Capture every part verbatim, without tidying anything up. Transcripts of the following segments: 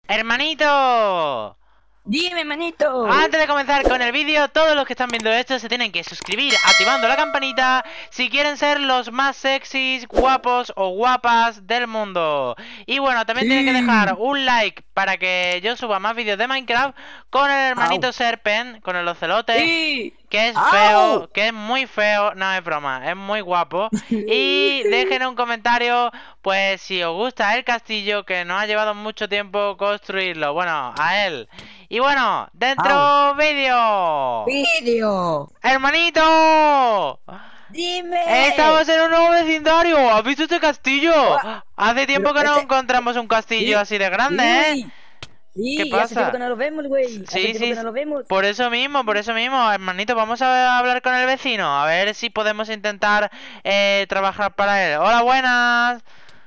¡Hermanito! Dime, manito. Antes de comenzar con el vídeo, todos los que están viendo esto se tienen que suscribir activando la campanita si quieren ser los más sexys, guapos o guapas del mundo. Y bueno, también Sí. tienen que dejar un like para que yo suba más vídeos de Minecraft con el hermanito Au. Serpent, con el ocelote. Sí. Que es ¡Au! feo, que es muy feo, no es broma, es muy guapo. Y dejen un comentario, pues si os gusta el castillo, que nos ha llevado mucho tiempo construirlo. Bueno, a él. Y bueno, dentro vídeo. Vídeo. ¡Hermanito! Dime. Estamos en un nuevo vecindario. ¿Has visto este castillo? Buah. Hace tiempo que Pero no este- encontramos un castillo Sí. así de grande, ¿eh? Sí. Sí, ¿Qué hace pasa? tiempo que no lo vemos, güey. Hace Sí, tiempo sí, que no lo vemos. por eso mismo, por eso mismo, hermanito, vamos a hablar con el vecino, a ver si podemos intentar eh, trabajar para él. Hola, buenas.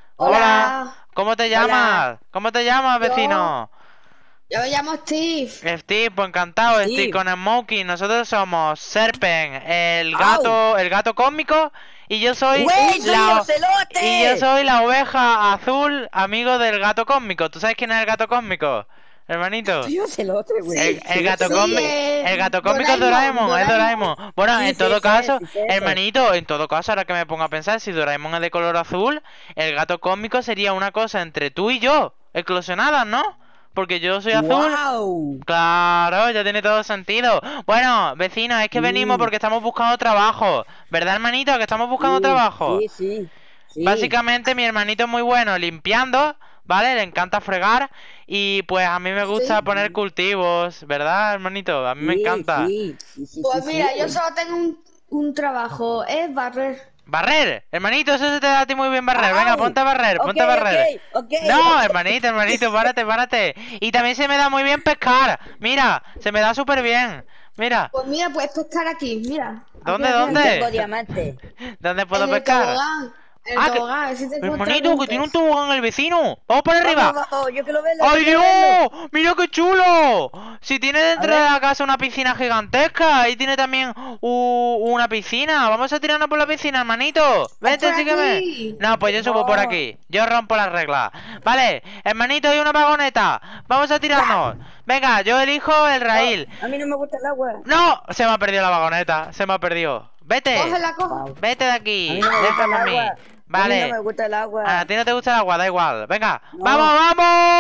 Hola. ¿Cómo te Hola. llamas? ¿Cómo te llamas, Yo- vecino? Yo me llamo Steve. Steve, pues encantado, Steve. Steve con Smokey. Nosotros somos Serpent, el Au. gato, el gato cósmico, y yo soy Güey, soy la el ocelote. y yo soy la oveja azul, amigo del gato cósmico. ¿Tú sabes quién es el gato cósmico, hermanito? Soy ocelote, güey. El, el gato sí, cósmico, eh, el gato cósmico es Doraemon, Doraemon, es Doraemon. Doraemon. Bueno, Sí, en sí, todo sí, caso, sí, sí, sí. hermanito, en todo caso, ahora que me pongo a pensar, si Doraemon es de color azul, el gato cósmico sería una cosa entre tú y yo, eclosionadas, ¿no? Porque yo soy azul. Wow. Claro, ya tiene todo sentido. Bueno, vecinos, es que Sí. venimos porque estamos buscando trabajo. ¿Verdad, hermanito? Que estamos buscando Sí, trabajo. Sí, sí. sí. Básicamente mi hermanito es muy bueno limpiando, ¿vale? Le encanta fregar y pues a mí me gusta Sí. poner cultivos, ¿verdad, hermanito? A mí me Sí, encanta. Sí, sí, sí, Pues sí, mira, sí. yo solo tengo un, un trabajo, es barrer. Barrer, hermanito, eso se te da a ti muy bien barrer. Venga, Au. ponte a barrer, Ok, ponte a barrer. ok, ok, No, ok. hermanito, hermanito, párate, párate. Y también se me da muy bien pescar. Mira, se me da súper bien. Mira, Pues mira, puedes pescar aquí, mira. Aquí, ¿Dónde, aquí, dónde? aquí. Tengo diamante. ¿dónde puedo En el pescar? tobogán. En el Ah, que- tobogán, a ver si te encuentras Hermanito, un que tiene un pez. tobogán el vecino. Vamos para arriba. Vamos, vamos, yo quiero verlo. ¡Ay, yo quiero verlo. Dios! ¡Mira qué chulo! Si tiene dentro A de ver. la casa una piscina gigantesca y tiene también u- una piscina. Vamos a tirarnos por la piscina, hermanito. Vente, por sígueme. aquí. No, pues yo subo por No. aquí. Yo rompo las reglas. Vale, hermanito, hay una vagoneta. Vamos a tirarnos. Venga, yo elijo el raíl. A mí no me gusta el agua. ¡No! Se me ha perdido la vagoneta. Se me ha perdido. Vete. Cógela, coge. Wow. Vete de A aquí. mí no me gusta Déjame a el mí. agua. Vale. A mí no me gusta el agua. A ti no te gusta el agua, da igual. Venga, No. ¡vamos,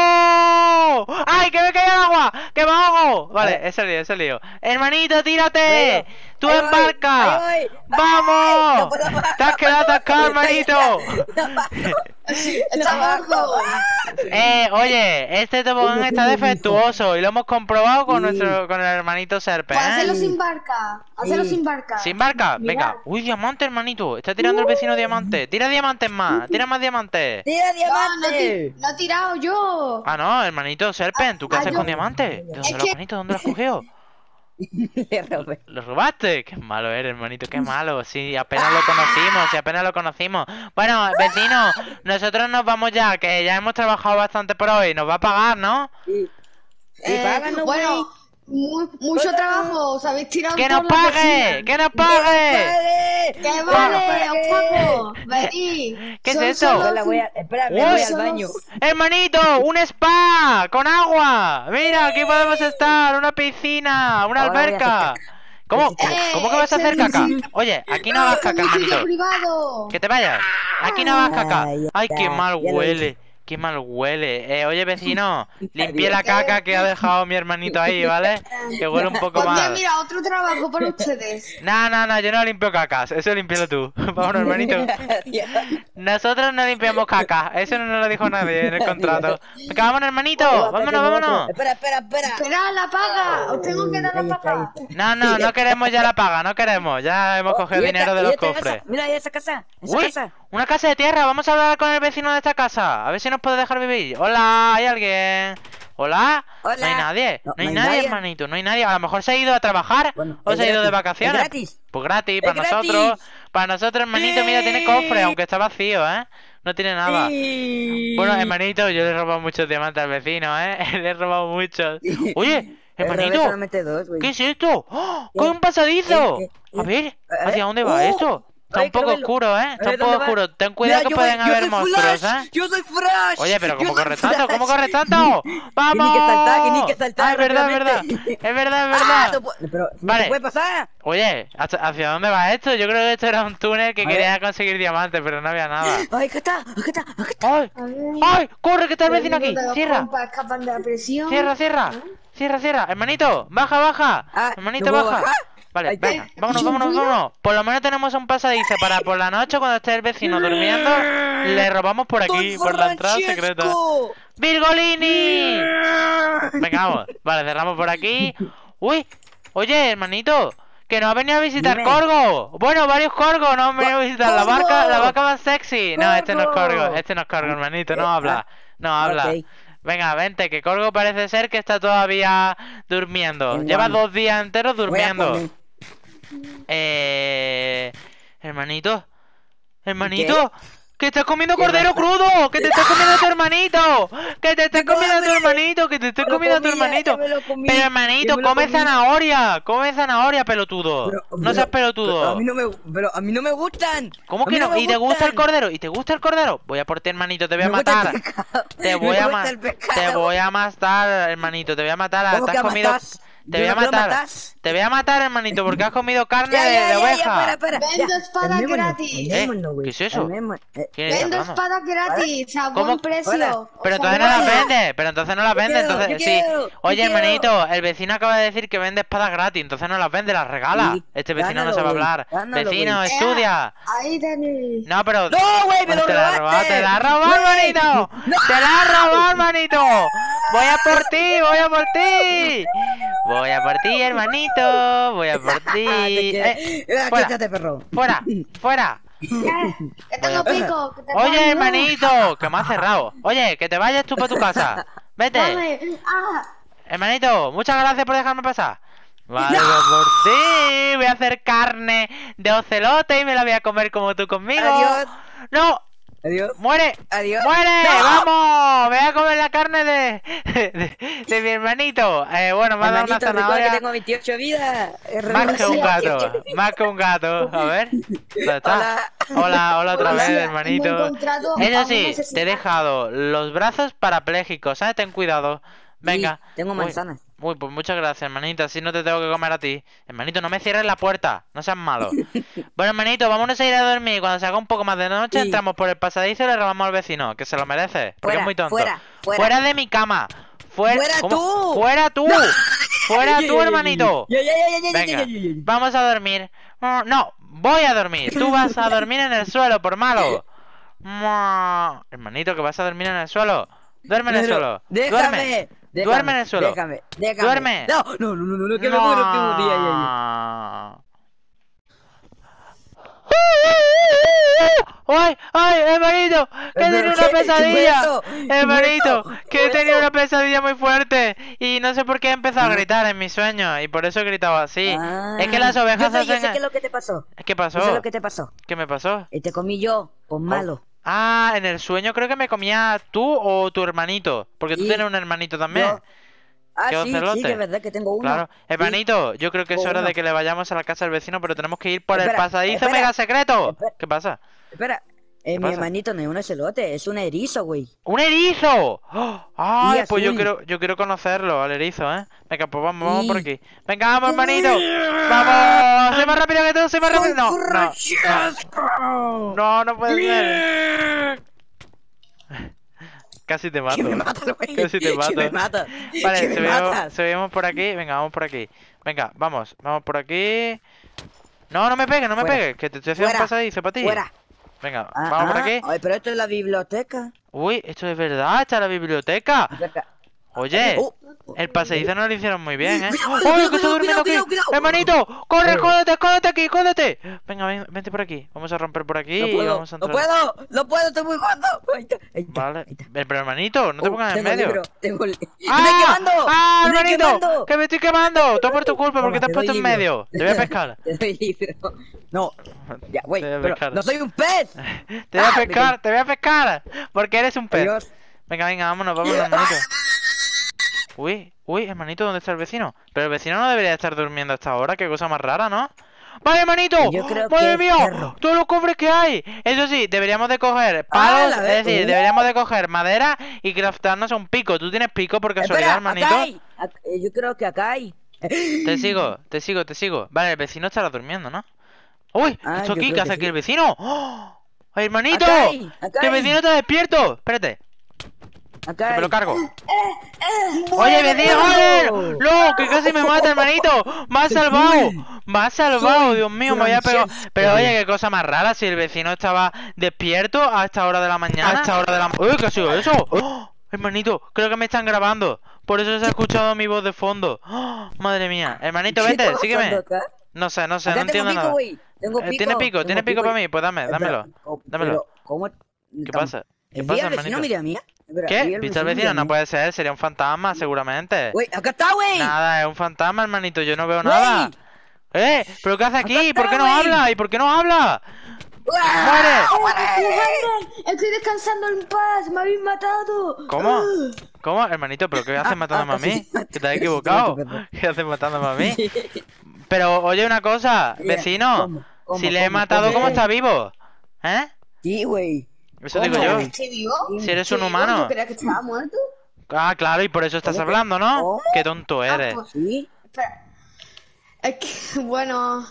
vamos! ¡Ay, que me cae el agua! ¡Que me ahogo! Vale, Eh. ese lío, ese lío. Hermanito, tírate. Bueno, ¡Tú ahí voy, embarca! ahí voy. ¡Vamos! Ay, no puedo más. ¡Te has quedado atascado, hermanito! Está abajo. Eh, oye, este tobogán está defectuoso y lo hemos comprobado con Sí. nuestro, con el hermanito Serpe, Pues hacerlo ¿eh? sin barca. Hacerlo Sí. sin barca. ¿Sin barca? Mira. Venga. Uy, diamante, hermanito. Está tirando el vecino diamante. Tira diamantes más. Tira más diamantes. Tira No, no, diamante. ti- no he tirado yo. Ah, no, hermanito Serpent, ¿tú qué Ah, haces yo- con diamantes? ¿De dónde Es lo que- hermanito? ¿Dónde lo has cogido? Le robé. ¿Lo robaste? Qué malo eres, hermanito, qué malo. Sí, apenas lo conocimos, sí, apenas lo conocimos. Bueno, vecino, nosotros nos vamos ya, que ya hemos trabajado bastante por hoy. Nos va a pagar, ¿no? Sí. Sí, Eh, páganos, güey. bueno, mu- mucho trabajo. Os habéis tirado ¡Que todas nos las pague! vecinas. ¡Que nos pague! ¡Pague! ¡Que ¡No vale! pague! ¡Os pago! Venid. ¿Qué es Son esto? solo Espera, voy a, espera, me Uy. voy al solo- baño. ¡Hermanito! ¡Un spa! ¡Con agua! Mira, aquí podemos estar, una piscina, una Ahora voy a hacer alberca. caca. ¿Cómo? Eh, ¿Cómo que vas a hacer ese- caca? Oye, aquí no hagas ¡Es un caca, sitio hermanito. privado! Que te vayas. Aquí no hagas caca. Ay, ya Ay, qué está, mal ya lo huele. Qué mal huele. Eh, oye, vecino, limpié la caca que ha dejado mi hermanito ahí, ¿vale? Que huele un poco Pues mira, mal. mira, otro trabajo para ustedes. No, no, no, yo no limpio cacas. Eso limpialo tú. Vámonos, hermanito. Nosotros no limpiamos caca. Eso no nos lo dijo nadie en el contrato. Venga, vámonos, hermanito. Vámonos, vámonos. Espera, espera, espera. Esperad la paga. Os tengo que dar Ahí la está, ahí paga. está. No, no, no queremos ya la paga. No queremos. Ya hemos Oh, cogido y dinero esta- de y los esta cofres. casa, mira, y esa casa, esa Uy, casa. una casa de tierra. Vamos a hablar con el vecino de esta casa. A ver si nos puede dejar vivir. Hola, ¿hay alguien? ¿Hola? Hola. No hay nadie. No, No, hay no hay nadie, nadie. hermanito. No hay nadie. A lo mejor se ha ido a trabajar Bueno, o es se ha ido de gratis, vacaciones. es gratis. Pues gratis, Es para gratis. nosotros. Para nosotros, hermanito, mira, tiene cofre, Sí. aunque está vacío, ¿eh? No tiene nada. Sí. Bueno, hermanito, yo le he robado muchos diamantes al vecino, ¿eh? Le he robado muchos. Oye, He robado hermanito, solamente dos, güey. ¿qué es esto? ¡Oh! ¡Que ¿Qué? hay un pasadizo! ¿Qué? ¿Qué? A ver, A ver. ¿hacia dónde va ¡Oh! esto? Está Ay, un poco quiero verlo. oscuro, ¿eh? A Está ver, un poco ¿dónde va? oscuro. Ten cuidado Mira, que yo pueden voy- yo haber soy monstruos, Flash, ¿eh? Yo soy Flash. Oye, pero yo ¿cómo soy corres tanto? ¿Cómo Flash. corres tanto? ¡Vamos! Tiene que saltar, tiene que saltar Ah, es verdad, es verdad. rápidamente. Es verdad, es Ah, verdad. no puedo- pero no Vale. se puede pasar. Oye, ¿hacia hacia dónde va esto? Yo creo que esto era un túnel que A ver. quería conseguir diamantes, pero no había nada. Ay, acá está, acá está, acá está. ¡Ay! A ver. ¡Ay! ¡Corre, que está el Los vecino aquí! libros de los ¡Cierra! compas escapan de la presión. ¡Cierra, cierra! ¡Cierra, cierra! ¡Hermanito! ¡Baja, baja! Ah, ¡Hermanito, ¿no puedo baja! bajar? Vale, Ahí está. venga, vámonos, ¿Y un vámonos, tuyo? vámonos. Por lo menos tenemos un pasadizo para por la noche cuando esté el vecino durmiendo. Le robamos por aquí, Soy por la entrada secreta. Francesco. ¡Virgolini! Venga, vamos. Vale, cerramos por aquí. ¡Uy! Oye, hermanito, que nos ha venido a visitar Dime. Corgo. Bueno, varios Corgos nos han venido a visitar. La ¡Corgo! vaca, la vaca más sexy. No, este no es ¡Corgo! Corgo, este no es Corgo, hermanito, no Eh, habla. No habla. ok. Venga, vente, que Corgo parece ser que está todavía durmiendo. Venga, Lleva vamos. dos días enteros Voy a durmiendo. comer. Eh... Hermanito. Hermanito. ¡Que estás comiendo cordero pasa? crudo! ¡Que te estás comiendo a tu hermanito! ¡Que te estás ¡Me comiendo a tu come! hermanito! ¡Que te estás Me lo comiendo a tu comí, ya, hermanito! ya me lo comí, Pero ya hermanito, me lo come comí. zanahoria. Come zanahoria, pelotudo. Pero- no pero- seas pero A pelotudo. mí no me, pero a mí no me gustan. ¿Cómo A que mí no? me ¿Y te gusta el gustan. cordero? ¿Y te gusta el cordero? Voy a por ti, hermanito, te voy a Me gusta el matar. pescado. Te Me voy a gusta matar. el pescado. Te voy a matar, hermanito, te voy a matar. ¿Cómo Te que has comido. matas? Te Yo voy a no quiero matar. matas. Te voy a matar, hermanito, porque has comido carne Ya, de, ya, de ya, ya, oveja. espera, espera. Vendo ya, espada calmémonos, gratis. calmémonos, güey, ¿Qué es eso? calmémonos. Eh, ¿Quién está Vendo hablando? espadas gratis a ¿Cómo? buen precio. Hola. Pero O entonces sea, no las vaya. vende, pero entonces no las Yo vende, quiero, entonces yo sí. quiero, yo Oye, quiero. hermanito, el vecino acaba de decir que vende espadas gratis, entonces no las vende, las regala. Sí, Este vecino no gánalo, sabe güey, hablar. gánalo, Vecino, güey. estudia. Ahí tenéis. No, pero. No, güey, me lo te la robaste. robó, te la robó, Güey. hermanito. No. Te la robó, hermanito. Voy a por ti, voy a por ti. Voy a por ti, hermanito. Voy a por ti. Ah, te quiero. Eh, Ah, fuera. quítate, perro. Fuera, fuera. Eh, que tengo Voy a- pico. Que te puedo Oye, ayudar. hermanito, que me has cerrado. Oye, que te vayas tú para tu casa. Vete. Dame. Ah, Hermanito, muchas gracias por dejarme pasar. Vale, voy por ti. Voy a hacer carne de ocelote y me la voy a comer como tú conmigo. Adiós. No, Adiós. muere. Adiós. ¡Muere! ¡No! ¡Vamos! Voy a comer la carne de, de, de mi hermanito. Eh, bueno, me ha dado una Hermanito, recuerda que zanahoria. tengo veintiocho vidas. Es Más que un renuncia. gato. Más que un gato. A ver. ¿Dónde está? Hola. Hola, hola otra vez, Hola, hermanito. hemos encontrado a Eso un sí, asesino. te he dejado los brazos parapléjicos, ¿sabes? Ten cuidado. Venga. Sí, tengo Uy, manzanas. Uy, pues muchas gracias, hermanito. Así no te tengo que comer a ti. Hermanito, no me cierres la puerta. No seas malo. Bueno, hermanito, vámonos a ir a dormir. Cuando se haga un poco más de noche, Sí. entramos por el pasadizo y le robamos al vecino, que se lo merece. Porque Fuera, es muy tonto. fuera, fuera. de mi cama. Fuera, ¡Fuera ¿cómo? tú! ¡Fuera tú! ¡Fuera tú, hermanito! Ya, ya, ya, ya, ya, Venga, ya, ya, ya, ya. vamos a dormir. Mm, No, voy a dormir. Tú vas a dormir en el suelo, por malo. Mua. Hermanito, que vas a dormir en el suelo. Duerme en el Pero, suelo. Déjame. Duerme. Déjame, Duerme en el suelo. Déjame, déjame. Duerme. No, no, no, no, no, que me muero, que un día, ya, ya. ¡Ay! ¡Ay, hermanito! ¡Que he ¿Pero tenido qué? una ¿Qué fue pesadilla! eso? ¿Qué fue Hermanito, eso? ¿Qué que fue he tenido eso? una pesadilla muy fuerte y no sé por qué he empezado a Ah. gritar en mis sueños y por eso he gritado así. Ah, Es que las yo ovejas sé, yo hacen... sé qué es lo que te pasó. ¿Qué Yo sé pasó? lo que te pasó. ¿Qué me pasó? Y te comí yo, por malo. Ah, en el sueño creo que me comía tú o tu hermanito. Porque tú Sí. tienes un hermanito también. Yo- Ah, ¿Qué sí, sí, ocelote? que es verdad que tengo uno. Claro. Hermanito, yo creo que es Tengo hora uno. de que le vayamos a la casa del vecino, pero tenemos que ir por el Espera, pasadizo espera, mega secreto. espera. ¿Qué pasa? Espera, eh, mi pasa? hermanito no es un ocelote, es un erizo, güey. ¡Un erizo! ¡Oh! ¡Ay, Y pues yo azul. quiero, yo quiero conocerlo, al erizo, ¿eh? Venga, pues vamos, vamos Y- por aquí. Venga, vamos, hermanito. ¡Vamos! ¡Soy más rápido que tú! ¡Soy más rápido! No, no, no, no, no puede ser. Casi te mato. Que me matas, güey. Casi te mato. Que me matas. Vale, Que me subimos, matas. subimos por aquí. Venga, vamos por aquí. Venga, vamos, vamos por aquí. No, no me pegues, no me Fuera. pegues, que te estoy haciendo un Fuera. pasadizo para ti. Fuera. Venga, Ah, vamos por ah, aquí. Ay, pero esto es la biblioteca. Uy, esto es verdad, está la biblioteca. Acerca. Oye, Oh, el pasadizo no lo hicieron muy bien, ¿eh? Cuidado, ¡Uy, cuidado, que está cuidado, durmiendo cuidado, aquí! cuidado. ¡Hermanito! ¡Corre, Eh. jódete, jódete aquí, jódete! Venga, ven, vente por aquí. Vamos a romper por aquí No y puedo, vamos a no entrar. puedo, no puedo, estoy muy gordo. Ahí está, ahí está, Vale. ahí está. Eh, Pero hermanito, no te Oh, pongas en tengo medio. libro, tengo li- ¡Ah! ¡Me estoy quemando! ¡Ah, ¡Me estoy hermanito! quemando! ¡Que me estoy quemando! Todo por tu culpa, porque Toma, te has te puesto doy en libro. medio. Te voy a pescar. Te doy libro. No, ya, güey, Te voy a pero pescar. no soy un pez. Te voy a Ah, me pescar, te voy a pescar. Porque eres un pez. Adiós. Venga, venga, vámonos, vámonos, hermanito. Uy, uy, hermanito, ¿dónde está el vecino? Pero el vecino no debería estar durmiendo hasta ahora, qué cosa más rara, ¿no? Vale, hermanito. Yo creo que Madre es mía, hierro. todos los cofres que hay. Eso sí, deberíamos de coger Ah, palos, la es ve- decir, uh. deberíamos de coger madera y craftarnos un pico. ¿Tú tienes pico por casualidad, Espera, hermanito? acá hay. Ac- eh, Yo creo que acá hay. Te sigo, te sigo, te sigo. Vale, el vecino estará durmiendo, ¿no? ¡Uy! Ah, ¿Esto yo aquí? creo ¿Qué que hace aquí sí. el vecino? ¡Oh! ¡Ay, hermanito! Acá hay, acá ¡Que el hay. vecino está despierto! Espérate, Acá que me hay. lo cargo. Eh, ¡Oye, vecino! ¡Muérelo! ¡Joder! ¡No! ¡Que casi me mata, hermanito! ¡Me ha salvado! ¡Me ha salvado! Soy ¡Dios mío! Me voy a pegar. Francesco. Pero oye, qué cosa más rara. Si el vecino estaba despierto a esta hora de la mañana. A esta hora de la mañana. ¡Uy! ¿Qué ha sido eso? ¡Oh! Hermanito, creo que me están grabando. Por eso se ha escuchado mi voz de fondo. ¡Oh! Madre mía. Hermanito, ¿Qué vente, está sígueme. pasando acá? No sé, no sé, Acá no tengo entiendo pico, nada. güey. Tengo Eh, pico. ¿Tiene pico? tengo ¿Tiene pico para mí? Pues dame, Espera, dámelo. oh, Dámelo. pero, ¿cómo? ¿Qué pasa? ¿Qué ¿Vi pasa, al vecino? hermanito? Mira mía. Espera, ¿Qué? vi al ¿Viste al vecino, vecino? mira No mía. puede ser, sería un fantasma, seguramente. Güey, acá está, güey. Nada, es un fantasma, hermanito, yo no veo Güey. nada. ¿Eh? ¿Pero qué hace Acá aquí? está, ¿Por qué no güey. habla? ¿Y por qué no habla? ¡Ah! ¡Muere! Alejandro, estoy descansando en paz, me habéis matado. ¿Cómo? Ah. ¿Cómo? Hermanito, ¿pero qué haces Ah, matándome ah, a mí? sí, sí. ¿Que te has Sí, sí, equivocado? perdón, ¿Qué haces matándome a mí? Pero, oye, una cosa, Mira, vecino. ¿cómo? ¿Cómo? Si le he ¿Cómo? matado, ¿Cómo? ¿cómo está vivo? ¿Eh? Sí, güey. Eso ¿Cómo? digo yo. ¿Estoy vivo? Si eres ¿Estoy un vivo? humano. Yo creía que estaba muerto. Ah, claro, y por eso estás ¿Cómo que- hablando, ¿no? ¿Cómo? Qué tonto Ah, eres. pues, Sí. espera. Es que, bueno,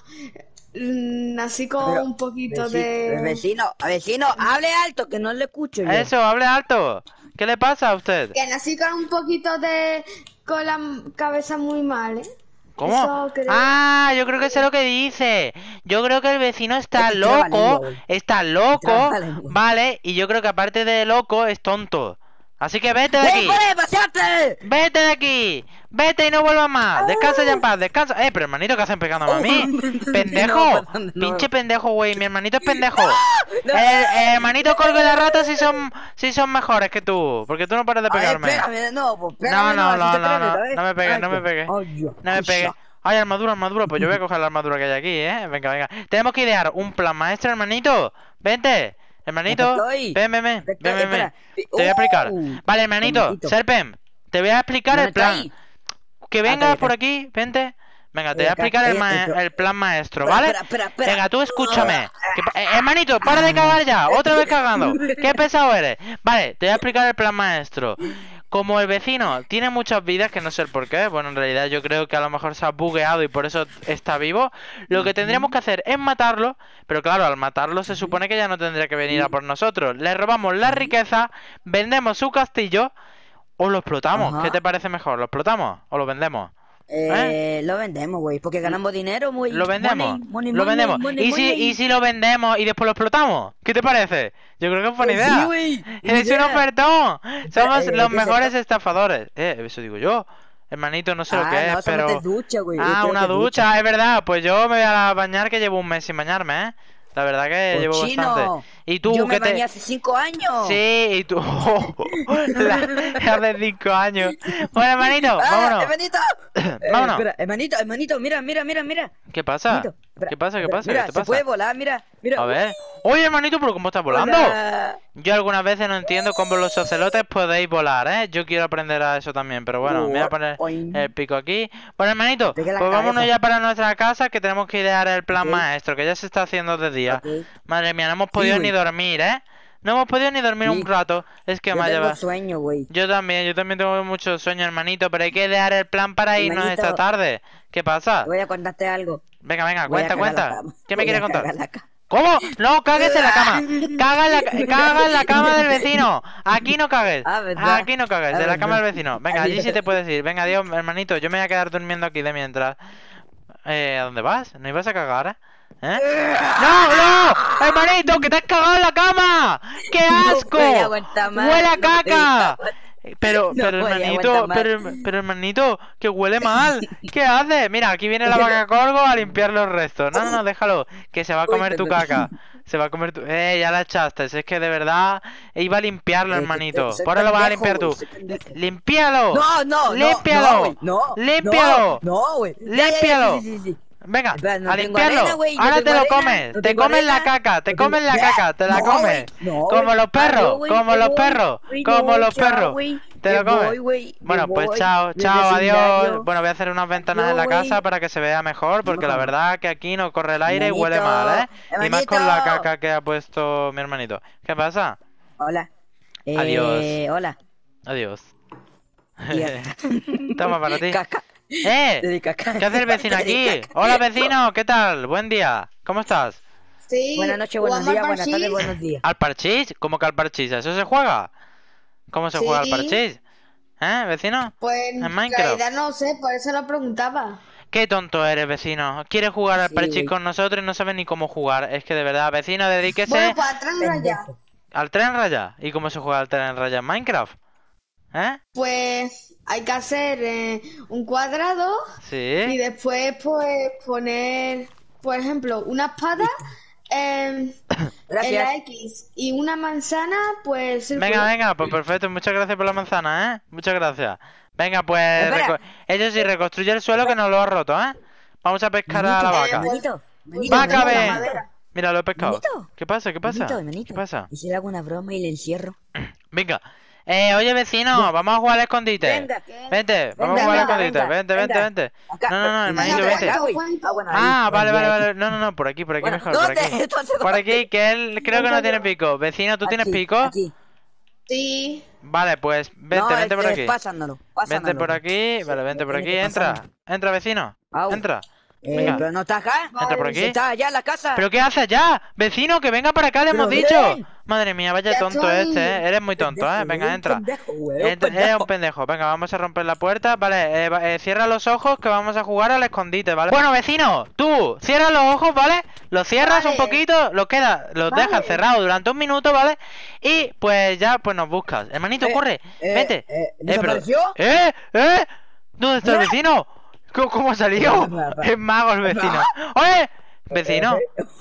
mm, nací con Pero, un poquito Veci- de... Vecino, vecino, hable alto, que no le escucho yo. Eso, hable alto. ¿Qué le pasa a usted? Que nací con un poquito de... con la cabeza muy mal, ¿eh? ¿Cómo? Eso creo. Ah, yo creo que sé lo que dice. Yo creo que el vecino está Es que traba loco, lengua, güey. está loco, Traba lengua. ¿vale? Y yo creo que aparte de loco es tonto. Así que vete de ¡Ey, aquí. fuera de pasearte! Vete de aquí. Vete y no vuelvas más. Descansa ya en paz, descansa. Eh, pero hermanito, ¿qué hacen pegándome a mí? ¡Pendejo! No, perdón, no. Pinche pendejo, güey. Mi hermanito es pendejo. no. El, el hermanito colgo de ratas sí son, sí son mejores que tú. Porque tú no paras de Ay, pegarme. espérame, no, pues, No, espérame, no, así no, te no, atreves, no, ¿sabes? no me pegues, Ay, no me Dios. pegues. Ay, Dios. No me pegues. Ay, armadura, armadura. Pues yo voy a coger la armadura que hay aquí, ¿eh? Venga, venga. Tenemos que idear un plan maestro, hermanito. Vente. Hermanito. Acá estoy. Ven, ven, ven. Acá estoy, Ven, ven, ven. espera. Te voy a explicar. Uh, Vale, hermanito. hermanito. Serpem. Te voy a explicar ¿Dónde el plan. está ahí? Que Acá, vengas acá. por aquí. Vente. Venga, te voy a Acá, explicar el, ahí, ma- esto. el plan maestro, Espera, ¿vale? espera, espera, espera. Venga, tú escúchame. Que pa- eh, hermanito, para de cagar ya. Otra vez cagando. Qué pesado eres. Vale, te voy a explicar el plan maestro. Como el vecino tiene muchas vidas, que no sé el por qué, bueno, en realidad yo creo que a lo mejor se ha bugueado y por eso está vivo, lo que tendríamos que hacer es matarlo, pero claro, al matarlo se supone que ya no tendría que venir a por nosotros. Le robamos la riqueza, vendemos su castillo o lo explotamos. Ajá. ¿Qué te parece mejor? ¿Lo explotamos o lo vendemos? Eh, lo vendemos, güey, porque ganamos dinero, güey. Lo vendemos, Money, money, lo money, vendemos. money, ¿Y si, money. ¿Y si lo vendemos y después lo explotamos? ¿Qué te parece? Yo creo que es buena Eh, idea. Sí, güey. ¡Es idea. un ofertón! Somos eh, los ¿qué es mejores esto? estafadores. Eh, eso digo yo. Hermanito, no sé lo Ah, que no, es, eso pero... metes ducha, güey. Yo Ah, creo una que ducha, es verdad. Pues yo me voy a bañar que llevo un mes sin bañarme, ¿eh? La verdad que llevo Cochino. bastante. ¿Y tú Yo me qué te...? bañé hace cinco años. Sí, y tú... la... Hace cinco años. Bueno, hermanito, Ah, vámonos. hermanito. Eh, Vámonos. espera, hermanito, hermanito, mira, mira, mira, mira. ¿Qué pasa? Hermanito, espera, ¿Qué pasa? ¿Qué espera, pasa? Mira, ¿Qué te se pasa? puede volar, mira, mira. A ver. Oye, hermanito, pero ¿cómo estás volando? Hola. Yo algunas veces no entiendo cómo los ocelotes podéis volar, ¿eh? Yo quiero aprender a eso también, pero bueno, me voy a poner Oin. el pico aquí. Bueno, hermanito, Pegue pues la vámonos cabeza. ya para nuestra casa, que tenemos que idear el plan Ok. maestro, que ya se está haciendo de día. Ok. Madre mía, no hemos podido güey. ni dormir, ¿eh? No hemos podido ni dormir Sí. un rato. Es que Yo me ha tengo llevado... sueño, güey. Yo también, yo también tengo mucho sueño, hermanito, pero hay que idear el plan para irnos Hermanito. esta tarde. ¿Qué pasa? Voy a contarte algo. Venga, venga, Voy a cuenta, cagar la cuenta. cama. ¿Qué me Voy quieres a contar? cagar la cama. ¿Cómo? No, cagues en la cama. Caga en la, caga en la cama del vecino. Aquí no cagues. Ah, ¿verdad? Aquí no cagues, Ah, de la cama ¿verdad? del vecino. Venga, allí sí te puedes ir. Venga, adiós, hermanito. Yo me voy a quedar durmiendo aquí de mientras. Eh, ¿a dónde vas? ¿No ibas a cagar? ¿Eh? ¡No, no! ¡Hermanito, que te has cagado en la cama! ¡Qué No asco! voy a aguantar más, ¡Huele a no caca! voy Pero, No pero voy a hermanito, aguantar más. pero, pero hermanito, que huele mal. ¿Qué haces? Mira, aquí viene la vaca colgo a limpiar los restos. No, no, no, déjalo, que se va a Uy, comer tu perdón. caca. Se va a comer tu... Eh, ya la echaste. Es que de verdad iba a limpiarlo, Eh, hermanito. soy Por ahora lo vas a pendejo, limpiar tú. güey, soy pendejo. ¡Límpialo! No, no, no. ¡Límpialo! No, güey, no. ¡Límpialo! No, no, güey. Ya, ya, ya, ¡Límpialo! Sí, sí, sí. Venga, Espera, no a tengo limpiarlo. arena, güey, no Ahora te tengo lo arena, comes. no Te tengo comes la arena, caca, te no tengo- comes la Ya, caca, te la no, comes. güey, no, Como güey. los perros, Adiós, güey, como me los voy. perros, Güey, como no, los chao, perros. güey, Te me lo comes. voy, güey, me Bueno, pues voy chao, del chao, adiós. vecindario. Bueno, voy a hacer unas ventanas en Adiós, la güey. casa para que se vea mejor, porque la No. verdad que aquí no corre el aire y huele Hermanito, mal, ¿eh? Y más con la hermanito. caca que ha puesto mi hermanito. ¿Qué pasa? Hola. Adiós. Eh, hola. Adiós. Y ya está. Toma para ti. Caca. ¡Eh! De caca. ¿Qué hace el vecino De aquí? caca. Hola vecino, ¿qué tal? Buen día. ¿Cómo estás? Sí. Buenas noches, buenos jugamos días, al buenas tardes, parchís. buenos días. ¿Al parchís? ¿Cómo que al parchís? ¿Eso se juega? ¿Cómo se juega al Sí. parchís? ¿Eh, vecino? Pues En en Minecraft. realidad no sé, por eso lo preguntaba. Qué tonto eres, vecino. Quieres jugar al Sí, parchís güey. con nosotros y no sabes ni cómo jugar. Es que de verdad, vecino, dedíquese Bueno, pues atrás raya. Pendejo. al tren raya. ¿Y cómo se juega al tren raya en Minecraft? ¿Eh? Pues hay que hacer eh, un cuadrado y Sí. después pues poner, por ejemplo, una espada en, en Gracias. la X y una manzana, pues círculo. Venga, venga, pues perfecto. Muchas gracias por la manzana, ¿eh? Muchas gracias. Venga, pues... Espera. reco- Eso sí, reconstruye el suelo que nos lo ha roto, ¿eh? Vamos a pescar a la Manito, vaca. manito, manito, ¡Vaca, manito, ven! manito. Mira, lo he pescado. Manito. ¿Qué pasa? ¿Qué pasa? Manito, ¿Qué manito. pasa? ¿Y si le hago una broma y le encierro? Venga. Eh, oye, vecino, vamos a jugar al escondite. Venga. Vente, vamos Venga, a jugar al venga, escondite. venga, Vente, vente, venga. vente. Acá. No, no, no, hermanito, Venga, vente. venga. Acá, güey. Ah, bueno, ahí, Ah, pues, vale, ya vale, aquí. vale. No, no, no, por aquí, por aquí Bueno, mejor, por ¿dónde? aquí. Entonces, Por ¿dónde? aquí, que él creo que no tiene pico. Vecino, ¿tú tienes Aquí, pico? Aquí. Sí. Vale, pues vente, No, vente es por que aquí. Pásamelo, Vente pásamelo. por aquí, vale, vente por aquí, entra. Entra, vecino. Au. Entra. Eh, Venga. pero no está acá. Entra por aquí. Está allá en la casa. ¿Pero qué haces ya? Vecino, que venga para acá, le Pero hemos dicho. ven. Madre mía, vaya Ya tonto estoy. este, ¿eh? Eres muy tonto, ¿eh? Pendejo, Venga, eres un entra. pendejo, güey, eres un Entra- Eres pendejo. un pendejo. Venga, vamos a romper la puerta. Vale, eh, va- eh, cierra los ojos que vamos a jugar al escondite, ¿vale? Bueno, vecino, tú, cierra los ojos, ¿vale? Los cierras un Vale. poquito, los queda, los Vale. dejas cerrados durante un minuto, ¿vale? Y pues ya, pues nos buscas. Hermanito, Eh, corre, eh, vente. eh, pero- ¿desapareció? ¿Eh? ¿Eh? ¿Dónde está el vecino? ¿Cómo, cómo ha salido? Es mago el vecino. ¡Oye! Vecino,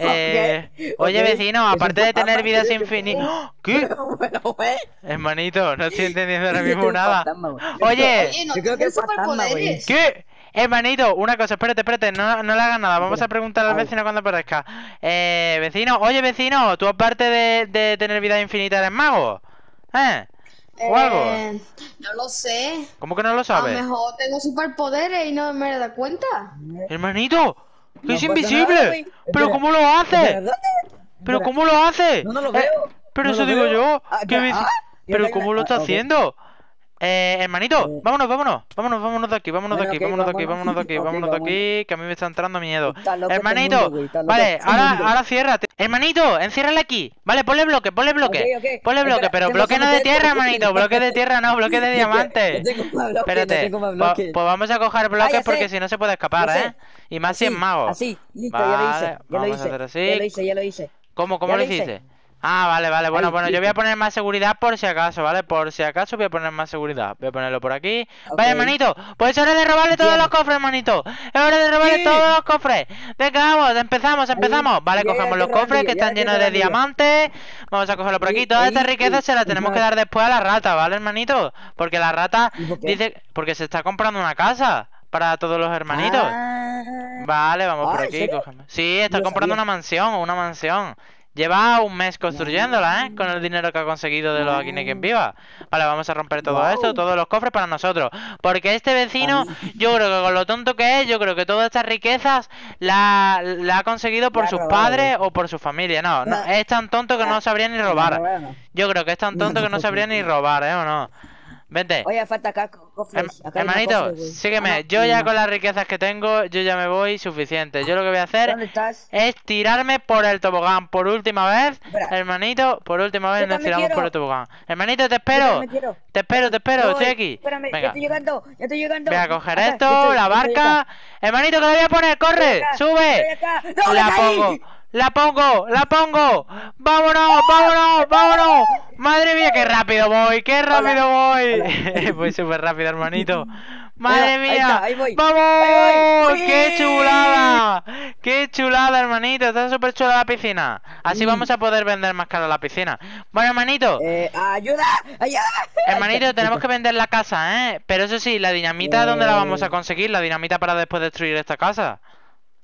eh, Ok, oye ok. vecino, aparte de tener Fantasma, vidas ¿quieres que- infinitas... ¿Qué? Bueno, güey. Hermanito, no estoy entendiendo ahora Yo mismo tengo nada. fantasma, güey. Oye, Oye, no yo creo que tienes es fantasma, güey. superpoderes. ¿qué? Hermanito, una cosa, espérate, espérate, no, no le hagas nada, vamos a preguntar al Vale. vecino cuando aparezca. Eh, vecino, oye vecino, tú aparte de, de tener vida infinita eres mago, ¿eh? ¿O algo? Eh, no lo sé. ¿Cómo que no lo A lo sabes? mejor tengo superpoderes y no me he dado cuenta. Hermanito, que No es pasa nada, invisible, güey. pero Espera, ¿cómo lo espera, hace? ¿dónde? ¿Pero Espera. cómo lo hace? No, no lo Eh, veo. pero No eso lo digo veo. yo, Ah, ¿qué ya, veci- ah, yo pero tengo- ¿cómo lo está ah, ok. haciendo? Eh, hermanito, Eh. vámonos, vámonos, vámonos, vámonos de aquí, vámonos de Bueno, aquí, ok, vámonos de aquí, vámonos. vámonos de aquí, Ok, vámonos de vámonos. aquí, que a mí me está entrando miedo. Está loco este Hermanito, mundo, güey, está loco vale, este ahora, mundo. ahora ciérrate. Hermanito, enciérrale aquí. Vale, ponle bloque, ponle bloque. Ok, ok. Ponle bloque, Espera, pero tengo bloque no de cementerio. tierra, hermanito, bloque de tierra no, bloque de diamante. Yo tengo más bloques, Espérate, yo tengo más po- bloques. pues vamos a coger bloques Ah, ya sé. porque si no se puede escapar, Ya sé. ¿eh? Y más si es Así, mago. Así, listo, ya lo Vale, hice. Ya lo vamos a hice. hacer así. Ya lo hice, ya lo hice. ¿Cómo, cómo Ya lo lo hice. hiciste? Ah, vale, vale. Bueno, Ahí, bueno, yo voy a listo. poner más seguridad por si acaso, ¿vale? Por si acaso voy a poner más seguridad. Voy a ponerlo por aquí. Ok. Vale, hermanito. Pues es hora de robarle todos Bien. los cofres, hermanito. Es hora de robarle Sí. todos los cofres. Venga, vamos, empezamos, empezamos. Vale, Ya, cogemos ya los te cofres rendí, que ya están te llenos de rendí. diamantes. Vamos a cogerlo por aquí. Ahí, Toda esta ahí, riqueza ahí. se la tenemos que Ajá. dar después a la rata, ¿vale, hermanito? Porque la rata ¿Y por qué? dice... Porque se está comprando una casa para todos los hermanitos. Ah. Vale, vamos Ah, por ¿en aquí, serio? cogemos. Sí, está No comprando sabía. una mansión, una mansión. Lleva un mes construyéndola, ¿eh? Con el dinero que ha conseguido de los Aquí no hay quien viva. Vale, vamos a romper todo Guau. esto, todos los cofres para nosotros. Porque este vecino, yo creo que con lo tonto que es, yo creo que todas estas riquezas la, la ha conseguido por La ha sus robado, padres o por su familia. No, no, No. es tan tonto que no sabría ni No, robar. no, no. Yo creo que es tan tonto que no sabría ni robar, ¿eh? ¿O no? Vente. Oye, falta acá co- cofres. Herm- Acá hay más hermanito, cofres, güey. sígueme. Ah, no, Yo ya no. con las riquezas que tengo, yo ya me voy suficiente. Yo lo que voy a hacer ¿Dónde estás? es tirarme por el tobogán por última vez. Espera. Hermanito, por última vez Yo nos también tiramos por quiero. el tobogán. Hermanito, te Yo espero. también quiero. Te espero, te espero, Voy, estoy aquí. Espérame, ya Venga, estoy llegando, ya estoy llegando. voy a coger Acá, esto, ya estoy, la ya estoy barca. acá. Hermanito, que lo voy a poner, corre, Estoy acá, sube. estoy acá. ¡No, La me caí! pongo, la pongo, la pongo. Vámonos, vámonos, vámonos. Madre mía, qué rápido voy, qué rápido voy. Voy súper rápido, hermanito. Madre Ahí mía. está, ahí voy, ¡Vamos! ahí voy. ¡Qué ¡Uy! chulada! ¡Qué chulada, hermanito! Está súper chula la piscina. Así Mm. vamos a poder vender más caro la piscina. Bueno, hermanito. Eh, ayuda, ayuda. Hermanito, tenemos que vender la casa, ¿eh? Pero eso sí, la dinamita, ¿dónde la vamos a conseguir? La dinamita para después destruir esta casa.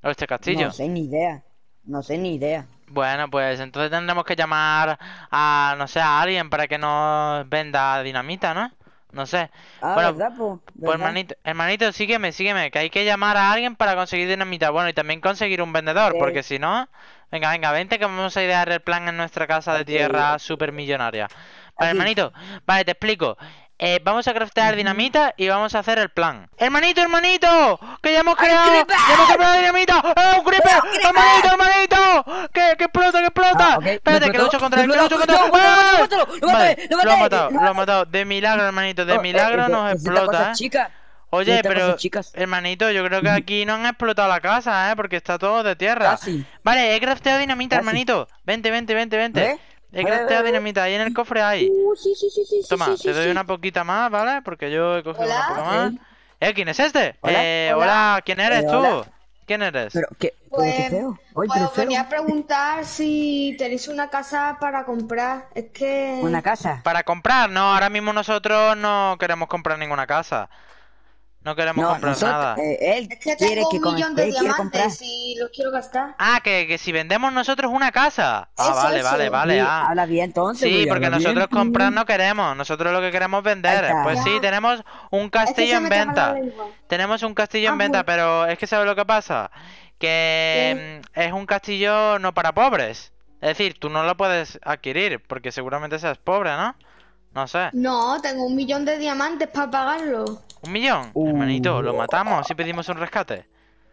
¿O este castillo? No sé ni idea. No sé ni idea. Bueno, pues entonces tendremos que llamar a, no sé, a alguien para que nos venda dinamita, ¿no? No sé. Ah, Bueno, ¿verdad, po? pues ¿Verdad? hermanito, hermanito, sígueme, sígueme, que hay que llamar a alguien para conseguir dinamita. Bueno, y también conseguir un vendedor, Ok. porque si no... Venga, venga, vente que vamos a idear el plan en nuestra casa de Ok, tierra ok. super millonaria. Vale, Aquí. hermanito, vale, te explico. Eh, vamos a craftear dinamita y vamos a hacer el plan. ¡Hermanito, hermanito! ¡Que ya hemos ¡Hay un creado! creeper! ¡Ya hemos creado dinamita! ¡Eh, un creeper! ¡Un creeper! ¡Hermanito, hermanito! ¡Que, que explota, que explota! Ah, ok, Espérate, lo que lucho explotó, contra él, lo que lucho explotó. contra él. No, ¡Ué! mátalo, mátalo, lo Vale, maté, lo lo ha maté, matado, lo lo ha maté. matado. De milagro, hermanito, de Oh, eh, milagro eh, nos necesita explota, cosas ¿eh? chicas. Oye, Necesita pero, cosas chicas. hermanito, yo creo que aquí no han explotado la casa, ¿eh? Porque está todo de tierra. Casi. Vale, he crafteado dinamita, Casi. hermanito. Vente, vente, vente, vente. ¿Eh? He Eh, crafteado eh, dinamita, ahí en el cofre hay. Uh, sí, sí, sí, sí, sí, Toma, sí, sí, te doy sí. una poquita más, ¿vale? Porque yo he cogido una Hola. poca Ok. más. ¿Eh? ¿Quién es este? Hola. Eh, Hola. hola, ¿quién eres Eh, tú? hola. ¿Quién eres? Pero qué, pero qué Pues, feo. Oye, pues pero os venía a feo. preguntar si tenéis una casa para comprar. Es que... Una casa. Para comprar, no, ahora mismo nosotros no queremos comprar ninguna casa. No queremos No, comprar nosotros, nada. eh, él Es que quiere tengo que un con- millón de él quiere comprar. diamantes y los quiero gastar. Ah, que, que si vendemos nosotros una casa. Ah, Eso, vale, eso. vale, vale. Sí, Ah. habla bien entonces, Sí, güey, porque habla bien. nosotros comprar no queremos, nosotros lo que queremos es vender. Ahí está. Pues sí, Ya. tenemos un Es que castillo se en me traba la venta. lengua. Tenemos un castillo en Ah, venta, bueno. pero es que ¿sabes lo que pasa? Que mm, es un castillo no para pobres. Es decir, tú no lo puedes adquirir porque seguramente seas pobre, ¿no? No sé. No, tengo un millón de diamantes para pagarlo. ¿Un millón? Uh. Hermanito, ¿lo matamos si pedimos un rescate?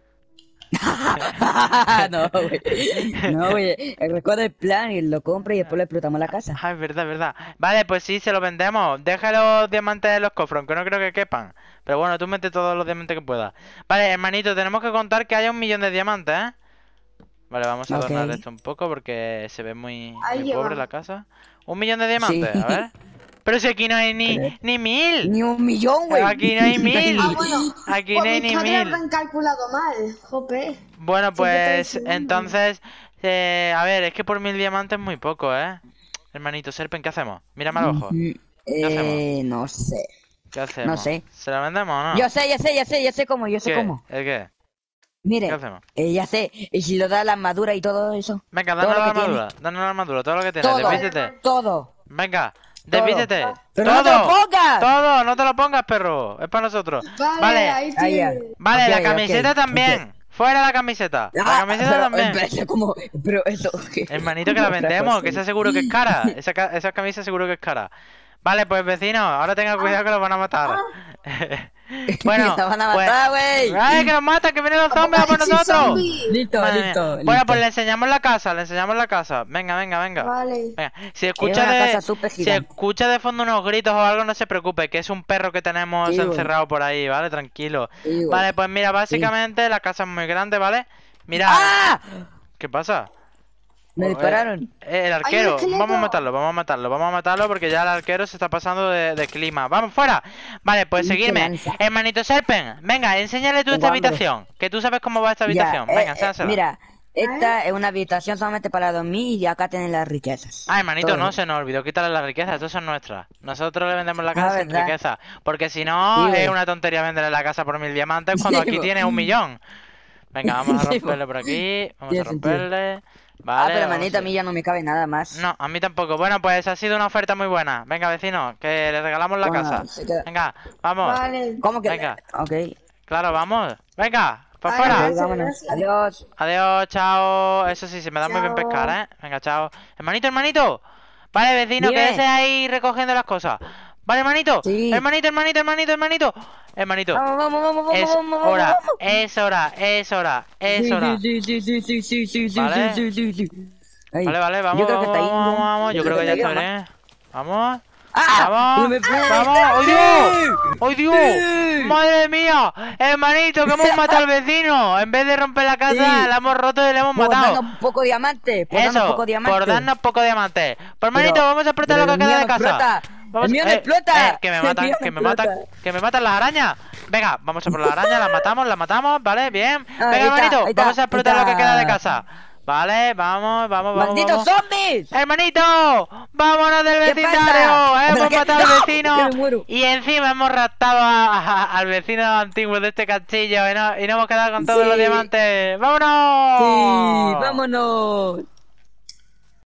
No, güey. No, güey. Recuerda el plan y lo compra y después le explotamos la casa. Ah, es verdad, es verdad. Vale, pues sí, se lo vendemos. Deja los diamantes en los cofres, aunque no creo que quepan. Pero bueno, tú mete todos los diamantes que puedas. Vale, hermanito, tenemos que contar que haya un millón de diamantes, ¿eh? Vale, vamos a adornar Ok. esto un poco porque se ve muy, Ahí muy lleva. pobre la casa. Un millón de diamantes, Sí. a ver. Pero si aquí no hay ni, Pero- ni mil. Ni un millón, güey. Aquí no hay mil. Ah, bueno. Aquí Pues no hay mis ni padres mil. habrán calculado mal, jope. Bueno, Siempre pues estoy diciendo. entonces, eh, a ver, es que por mil diamantes es muy poco, ¿eh? Hermanito Serpen, ¿qué hacemos? Mírame al ojo. Ujú. Eh, no sé. ¿Qué hacemos? sé. ¿Se la vendemos o no? Yo sé, ya sé, ya sé, ya sé cómo, yo sé ¿Qué? cómo. ¿El qué? Mire, ¿Qué hacemos? eh, ya sé. Y si lo da la armadura y todo eso. Venga, Todo danos lo la que tiene. armadura, danos la armadura, todo lo que tienes, Todo. desvístete. Todo. Venga, Todo. desvístete. Pero no te lo Todo, pongas. todo, no te lo pongas, perro, es para nosotros. Vale, Vale, ahí Ah, ya. tiene. vale, Ok, la ok, camiseta ok. también. Fuera la camiseta. La Ah, camiseta pero, también. eh, pero, como, pero eso. ¿qué? Hermanito, que la Otra vendemos, cosa. que esa seguro que es cara. Esa, ca- esa camisa seguro que es cara. Vale, pues vecino, ahora tenga cuidado que los van a matar. Bueno, Nos van a pues- matar, güey. ¡Ay, que nos matan, que vienen los zombies a por Apocalipsis nosotros! zombie. Listo, Madre mía. listo, Bueno, listo. pues le enseñamos la casa, le enseñamos la casa. Venga, venga, venga. Vale. Venga, si escucha una de, casa súper si gigante. escucha de fondo unos gritos o algo, no se preocupe, que es un perro que tenemos Sí, güey. encerrado por ahí, ¿vale? Tranquilo. Sí, güey. Vale, pues mira, básicamente la casa es muy grande, ¿vale? Mira, ¡Ah! ¿qué pasa? Me Oh, dispararon. eh, el arquero, esqueleto. vamos a matarlo, vamos a matarlo, vamos a matarlo porque ya el arquero se está pasando de, de clima. ¡Vamos, fuera! Vale, pues Pinche seguidme. lanza. Hermanito Serpen, venga, enséñale tú esta Jugando. habitación, que tú sabes cómo va esta Ya, habitación. eh, Venga, eh, enséñasela. mira, esta es una habitación solamente para dormir y acá tienen las riquezas. Ah, hermanito, Todo. no se nos olvidó quitarle la riqueza, estas son nuestras. Nosotros le vendemos la casa Ah, sin ¿verdad? riqueza. Porque si no, Sí, güey. es una tontería venderle la casa por mil diamantes cuando Sí, aquí güey. tienes un millón. Venga, vamos a Sí, romperle por aquí. Vamos a Tiene sentido. romperle. Ah, Vale. pero vamos manita, a a- mí ya no me cabe nada más. No, a mí tampoco. Bueno, pues ha sido una oferta muy buena. Venga, vecino, que le regalamos la Bueno, casa. se queda- Venga, vamos. Vale. ¿Cómo que? Venga. Ok. Claro, vamos. Venga, para Vale, afuera. Ok, gracias, vámonos. gracias. Adiós. Adiós, chao. Eso sí, se me da muy bien Chao. pescar, ¿eh? Venga, chao. Hermanito, hermanito. Vale, vecino, Dime. quédese ahí recogiendo las cosas. Vale, hermanito. Sí. Hermanito, hermanito, hermanito, hermanito. Hermanito. Vamos, vamos, vamos, vamos, Es vamos, vamos, hora, vamos. es hora, es hora, es Sí, hora. sí, sí, sí, sí, sí, sí, sí, Vale. sí, sí, sí, sí. Ahí. Vale, vale, vamos, Yo creo que vamos, está ahí, vamos, ¿no? vamos. Yo creo que ya está ahí, estoy, ¿eh? Vamos. ¡Ah! Vamos, ¡No me puedo! vamos. ¡Ay, Dios! ¡Ay, Dios! Sí. ¡Madre mía! Hermanito, que hemos matado al vecino. En vez de romper la casa, Sí. la hemos roto y le hemos Por matado. darnos poco diamante. Por darnos Eso, poco diamante. por darnos poco diamante. Pues hermanito, Pero- vamos a explotar pero lo que el queda mío de no casa. explota. Vamos, El mío no eh, explota. eh, que me El matan, mío que no me matan, explota. que me matan las arañas. Venga, vamos a por las arañas, las matamos, las matamos, vale, bien. Ah, Venga, ahí está, hermanito, ahí está, vamos a ahí explotar lo que está. queda de casa. Vale, vamos, vamos, vamos. ¡Malditos vamos. zombies! ¡Hermanito! ¡Vámonos del ¿Qué vecindario! pasa? ¡Hemos ¿Pero qué? matado al ¡No! vecino! Que me muero. Y encima hemos raptado a- a- al vecino antiguo de este castillo y, no, y nos hemos quedado con todos Sí. los diamantes. ¡Vámonos! Sí, vámonos.